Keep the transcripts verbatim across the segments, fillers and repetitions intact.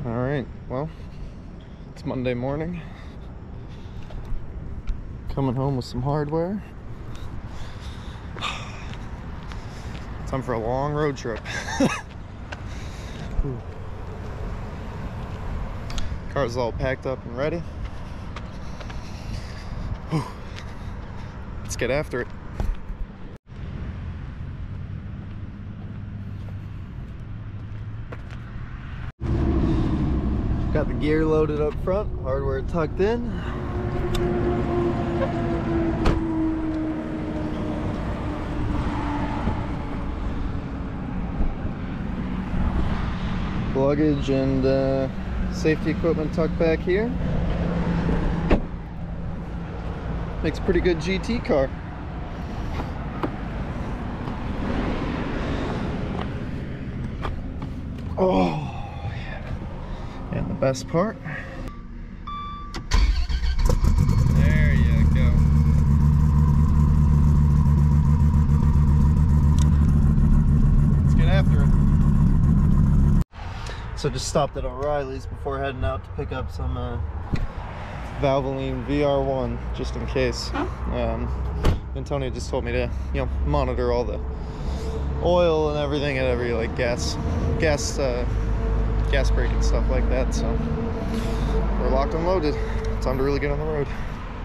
All right, well, it's Monday morning. Coming home with some hardware. Time for a long road trip. Car's all packed up and ready. Let's get after it. Got the gear loaded up front, hardware tucked in. Luggage and uh, safety equipment tucked back here. Makes a pretty good G T car. Oh. And the best part, there you go. Let's get after it. So just stopped at O'Reilly's before heading out to pick up some uh, Valvoline V R one, just in case. Um, Antonio just told me to, you know, monitor all the oil and everything at every like gas, gas. Uh, gas brake and stuff like that, so we're locked and loaded. Time to really get on the road.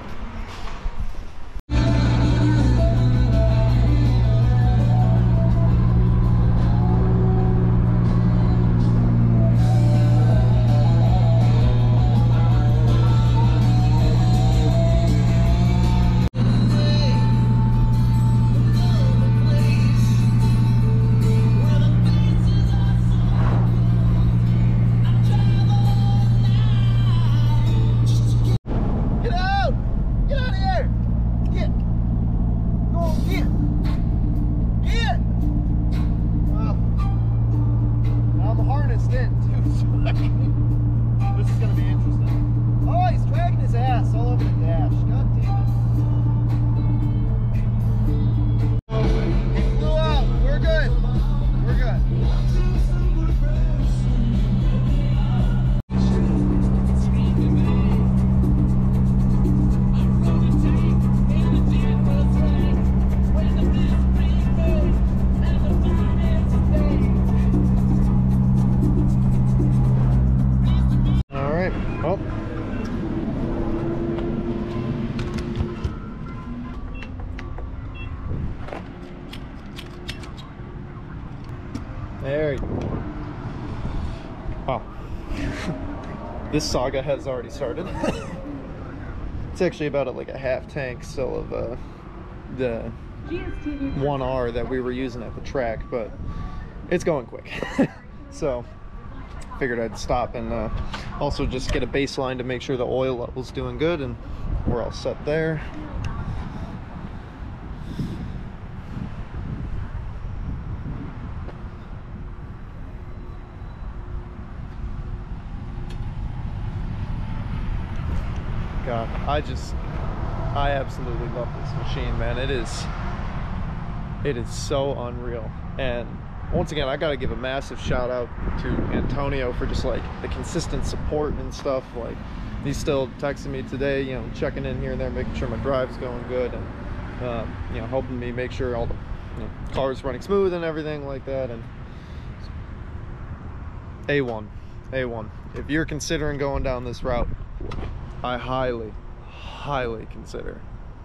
There you go. Wow. This saga has already started. It's actually about a, like a half tank still of uh, the one R that we were using at the track, but it's going quick. So figured I'd stop and uh, also just get a baseline to make sure the oil level's doing good, and we're all set there. God, I just, I absolutely love this machine, man. It is, it is so unreal. And once again, I got to give a massive shout out to Antonio for just like the consistent support and stuff. Like, he's still texting me today, you know, checking in here and there, making sure my drive's going good, and uh, you know, helping me make sure all the, you know, car's running smooth and everything like that. And A one, A one. If you're considering going down this route, I highly, highly consider.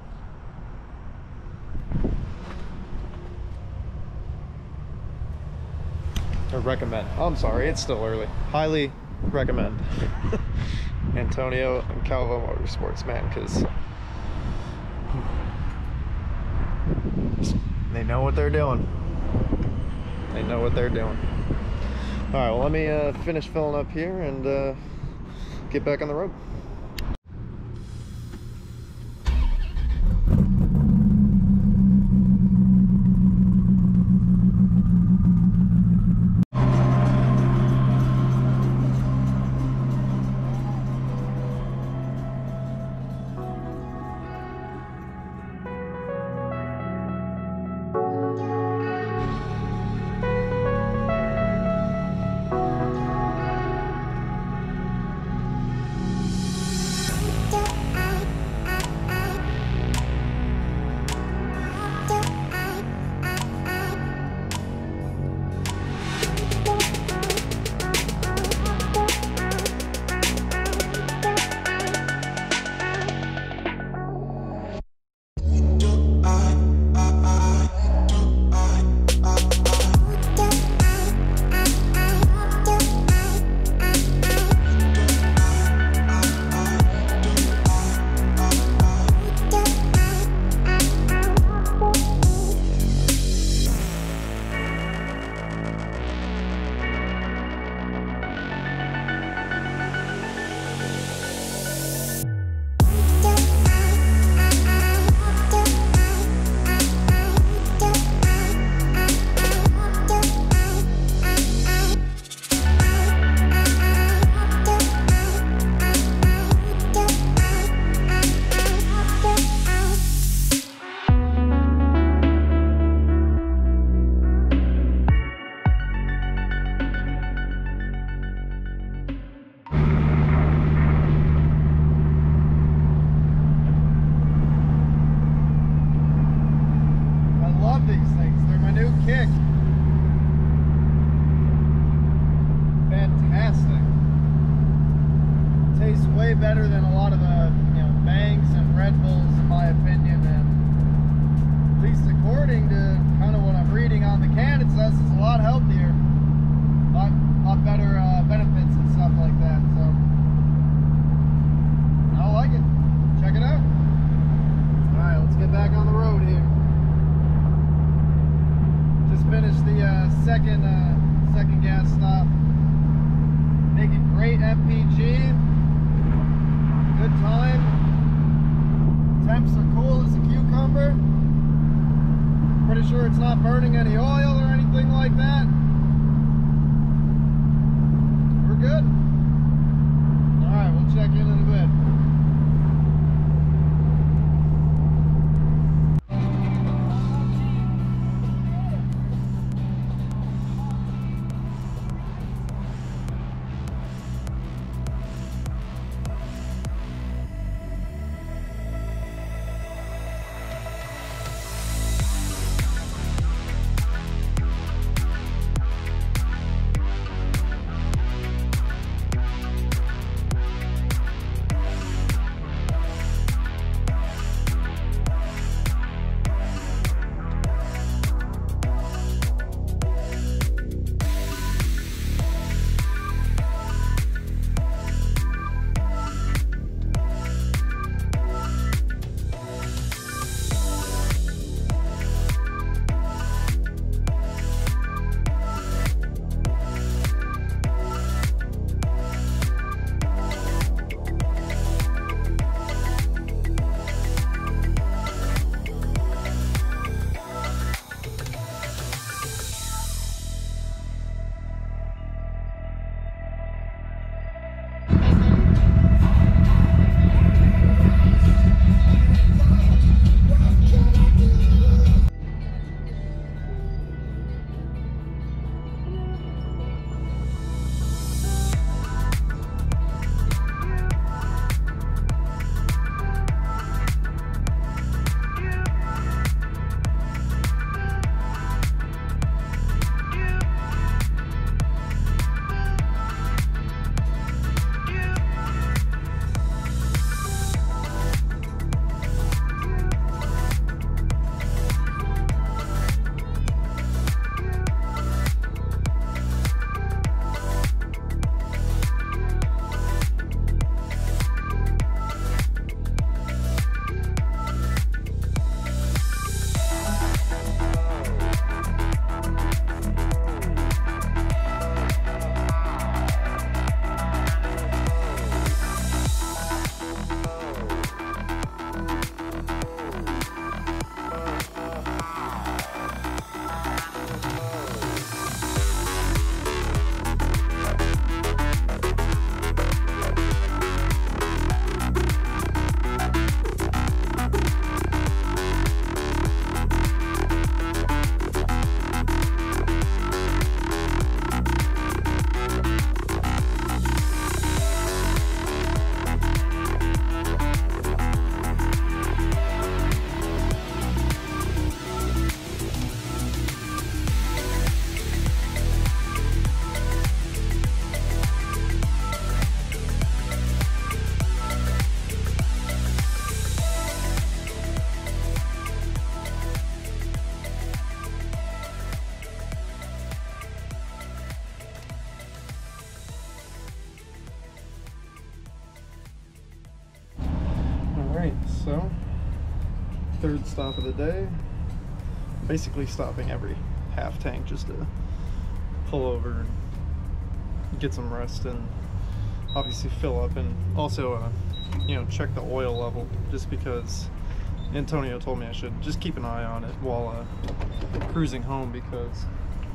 Or recommend. Oh, I'm sorry, it's still early. Highly recommend Antonio and Calvo Motorsports, man, because they know what they're doing. They know what they're doing. All right, well, let me uh, finish filling up here and uh, get back on the road. way better than a lot of the, you know, Bangs and Red Bulls, in my opinion. And at least according to kind of what I'm reading on the can, it says it's a lot healthier, a lot, lot better uh, benefits and stuff like that. So I like it. Check it out. All right, let's get back on the road here. Just finished the uh, second uh, second gas stop. Making great M P G. Good time. Temps are cool as a cucumber. Pretty sure it's not burning any oil or anything like that. We're good. All right, we'll check in in a bit. So, third stop of the day. Basically stopping every half tank just to pull over and get some rest and obviously fill up, and also uh, you know, check the oil level, just because Antonio told me I should just keep an eye on it while uh, cruising home, because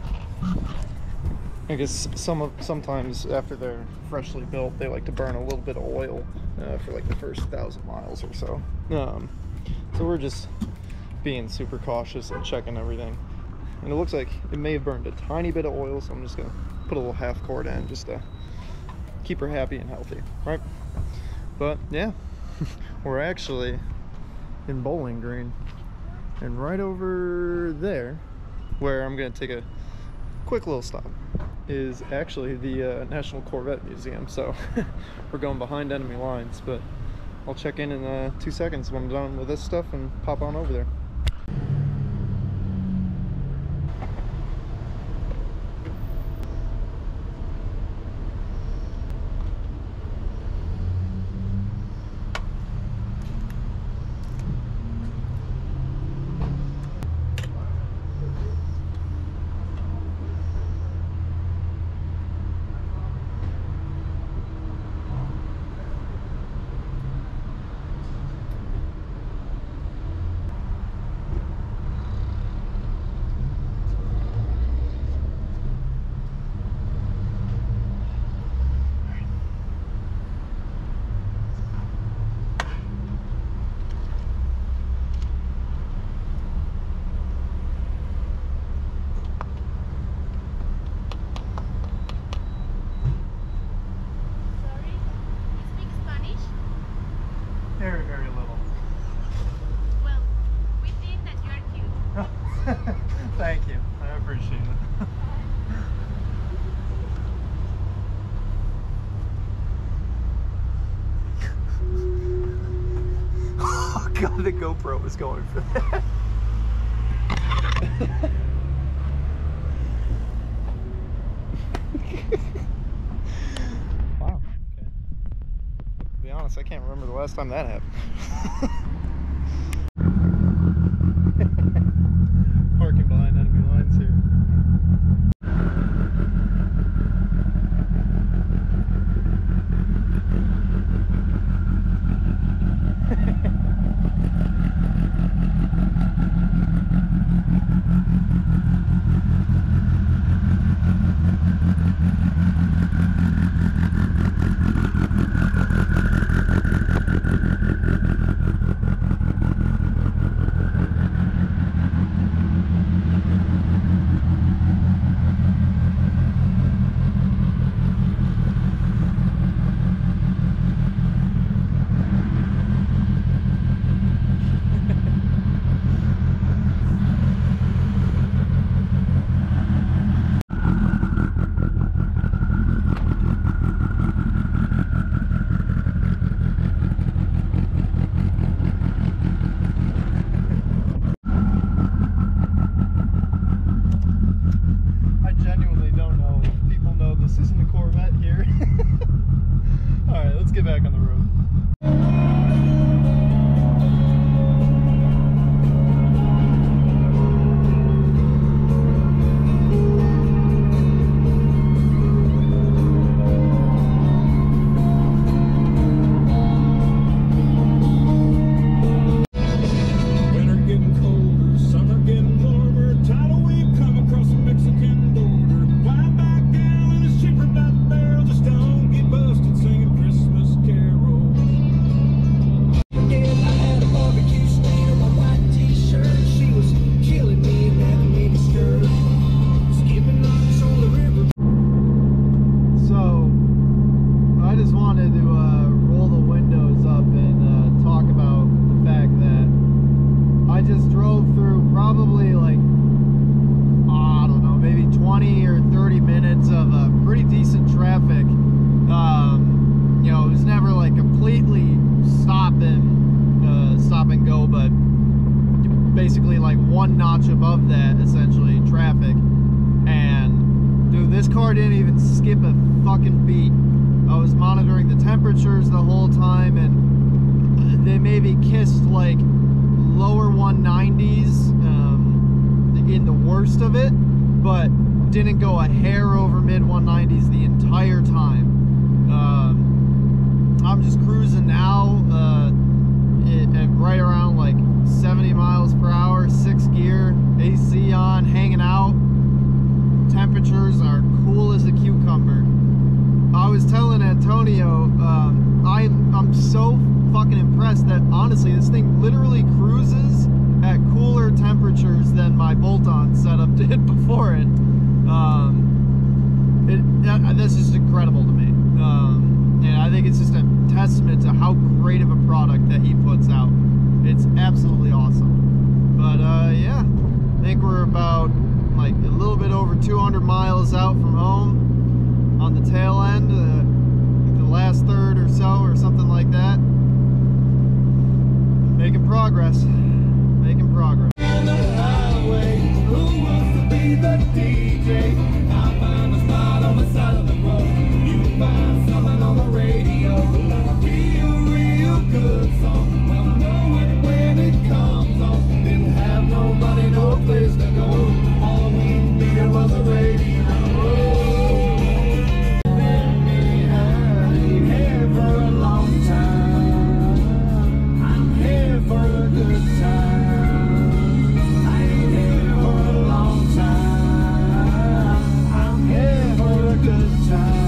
I guess some of sometimes after they're freshly built they like to burn a little bit of oil uh, for like the first thousand miles or so. Um, so we're just being super cautious and checking everything, and it looks like it may have burned a tiny bit of oil, so I'm just gonna put a little half quart in just to keep her happy and healthy, right? But yeah, we're actually in Bowling Green, and right over there where I'm gonna take a quick little stop is actually the uh, National Corvette Museum, so we're going behind enemy lines, but I'll check in in uh, two seconds when I'm done with this stuff and pop on over there. Very, very little. Well, we think that you are cute. Thank you. I appreciate it. Oh god, the GoPro was going for that. Wow. Okay. To be honest, I can't remember the last time that happened. Parking behind enemy lines here. Get back on the road. Basically like one notch above that, essentially, traffic. And dude, this car didn't even skip a fucking beat. I was monitoring the temperatures the whole time, and they maybe kissed like lower one nineties um, in the worst of it, but didn't go a hair over mid one nineties the entire time. Um, I'm just cruising now uh, it, at right around like seventy miles per hour, six gear, A C on, hanging out. Temperatures are cool as a cucumber. I was telling Antonio, um, I, I'm so fucking impressed that honestly this thing literally cruises at cooler temperatures than my bolt-on setup did before it. Um, it that, that's just incredible to me. about two hundred miles out from home on the tail end, uh, I think the last third or so, or something like that. Making progress, making progress. On the highway, who wants to be the D J? I find a spot on the side of the road. You find something on the radio, a real, real good song. Well, know it when it comes on. Didn't have no money, no place to go. All we needed was a radio. Been behind here for a long time. I'm here for a good time. I ain't here for a long time. I'm here for a good time.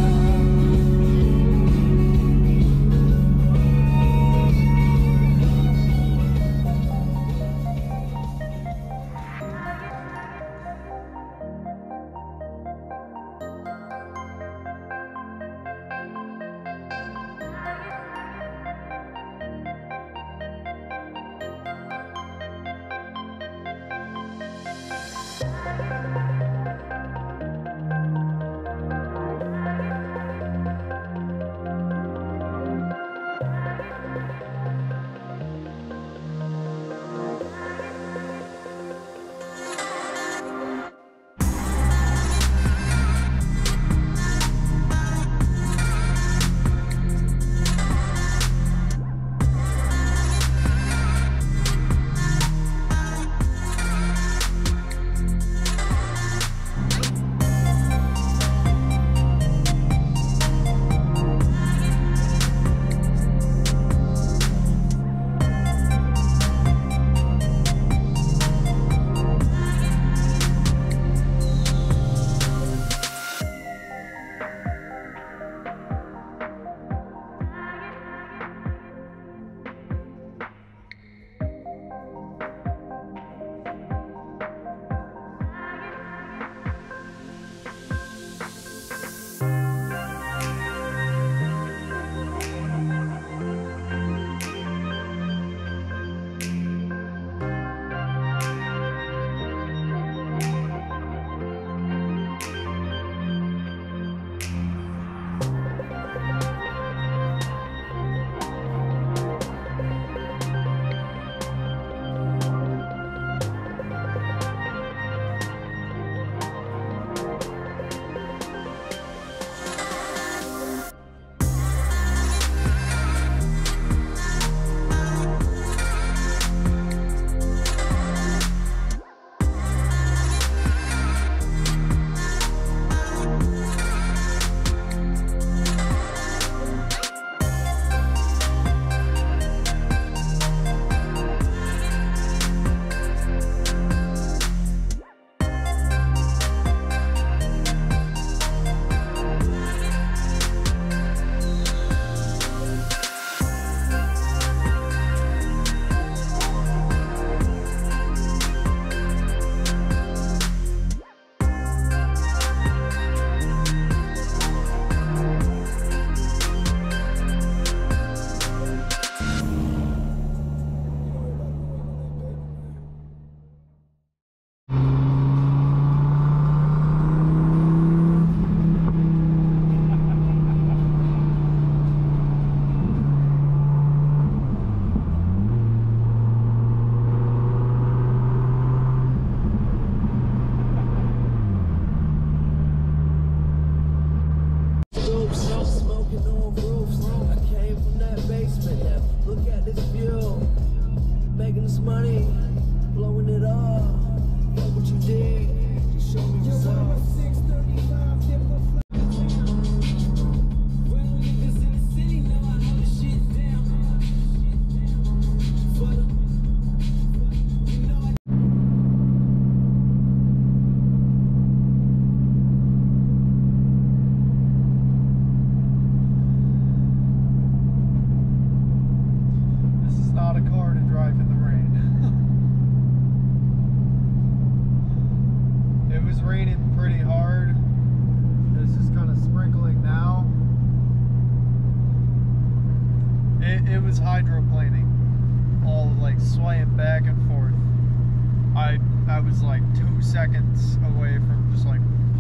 hydroplaning, all like swaying back and forth. I I was like two seconds away from just like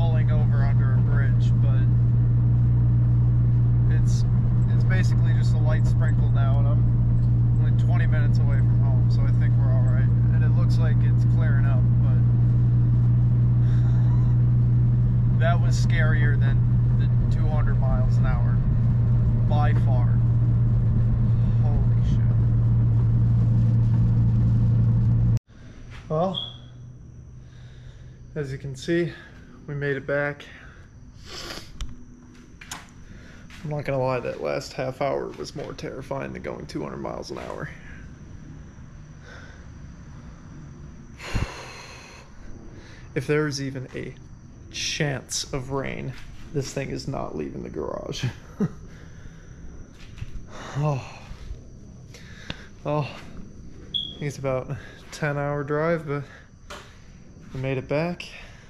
pulling over under a bridge, but it's it's basically just a light sprinkle now, and I'm only twenty minutes away from home, so I think we're all right. And it looks like it's clearing up, but that was scarier than the two hundred miles an hour by far. Holy shit. Well, as you can see, we made it back. I'm not gonna lie, that last half hour was more terrifying than going two hundred miles an hour. If there is even a chance of rain, this thing is not leaving the garage. Oh. Well, I think it's about a ten hour drive, but we made it back.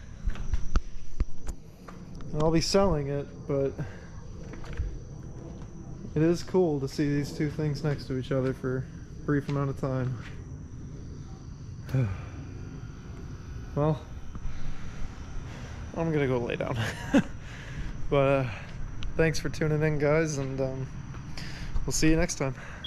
And I'll be selling it, but it is cool to see these two things next to each other for a brief amount of time. Well, I'm gonna go lay down. But uh, thanks for tuning in, guys, and um, we'll see you next time.